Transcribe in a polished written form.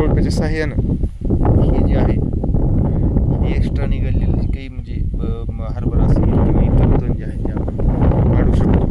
कोळप्याच्या साह्यानं हे जे आहे हे एक्स्ट्रा निघालेले काही म्हणजे हरभरा असेल किंवा इतर तण जे आहे ते आपण काढू शकतो.